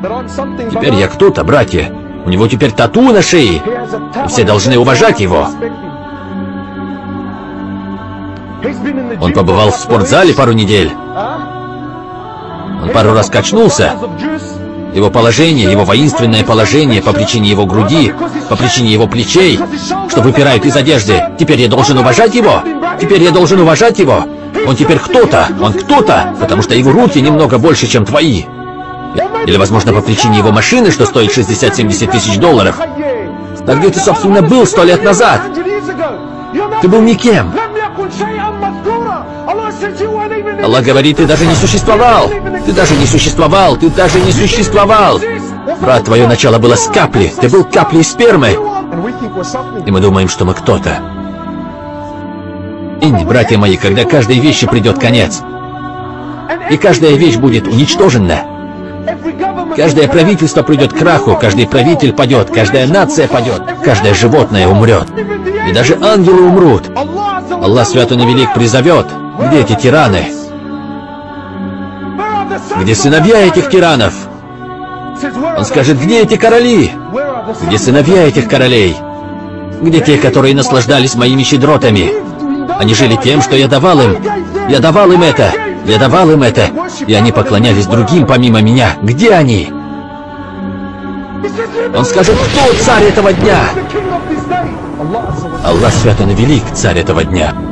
Теперь я кто-то, братья. У него теперь тату на шее. И все должны уважать его. Он побывал в спортзале пару недель. Он пару раз качнулся. Его положение, его воинственное положение по причине его груди, по причине его плечей, что выпирают из одежды. Теперь я должен уважать его. Теперь я должен уважать его. Он теперь кто-то. Он кто-то, потому что его руки немного больше, чем твои. Или, возможно, по причине его машины, что стоит 60-70 тысяч долларов. Так где ты, собственно, был 100 лет назад? Ты был никем. Аллах говорит, ты даже не существовал. Ты даже не существовал. Ты даже не существовал. Брат, твое начало было с капли. Ты был каплей спермы. И мы думаем, что мы кто-то. И, братья мои, когда каждой вещи придет конец, и каждая вещь будет уничтожена, каждое правительство придет к краху, каждый правитель падет, каждая нация падет, каждое животное умрет. И даже ангелы умрут. Аллах Свят Он и Велик призовет. Где эти тираны? Где сыновья этих тиранов? Он скажет, где эти короли? Где сыновья этих королей? Где те, которые наслаждались моими щедротами? Они жили тем, что я давал им. Я давал им это. Я давал им это. И они поклонялись другим помимо меня. Где они? Он скажет, кто царь этого дня? Аллах Свят Он и Велик, царь этого дня.